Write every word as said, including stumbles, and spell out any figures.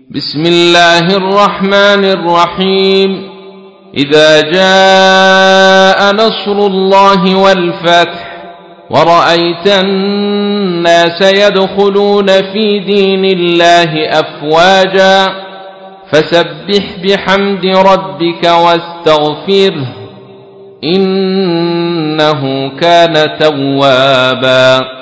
بسم الله الرحمن الرحيم. إذا جاء نصر الله والفتح ورأيت الناس يدخلون في دين الله أفواجا فسبح بحمد ربك واستغفره إنه كان توابا.